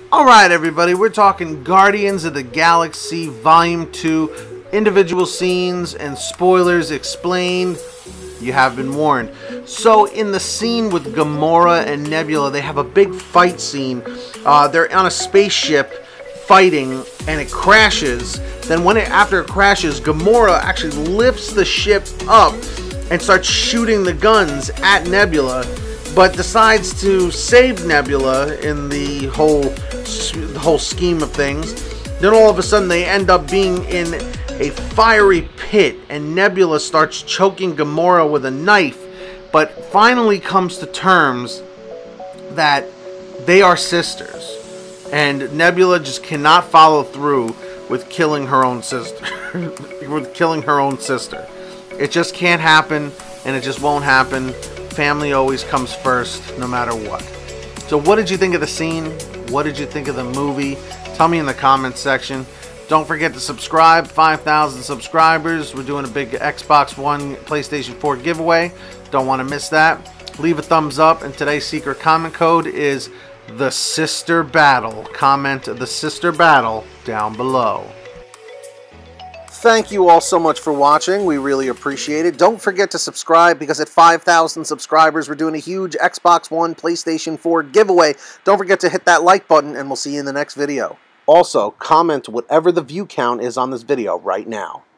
Alright everybody, we're talking Guardians of the Galaxy Volume 2, individual scenes and spoilers explained. You have been warned. So in the scene with Gamora and Nebula, they have a big fight scene. They're on a spaceship fighting and it crashes. Then after it crashes, Gamora actually lifts the ship up and starts shooting the guns at Nebula, but decides to save Nebula in the whole scheme of things. Then all of a sudden they end up being in a fiery pit and Nebula starts choking Gamora with a knife, but finally comes to terms that they are sisters and Nebula just cannot follow through with killing her own sister. It just can't happen, and it just won't happen. Family always comes first, no matter what. So what did you think of the scene? What did you think of the movie? Tell me in the comments section. Don't forget to subscribe. 5,000 subscribers. We're doing a big Xbox One, PlayStation 4 giveaway. Don't want to miss that. Leave a thumbs up, and today's secret comment code is the Sister Battle. Comment the Sister Battle down below. Thank you all so much for watching. We really appreciate it. Don't forget to subscribe, because at 5,000 subscribers, we're doing a huge Xbox One, PlayStation 4 giveaway. Don't forget to hit that like button, and we'll see you in the next video. Also, comment whatever the view count is on this video right now.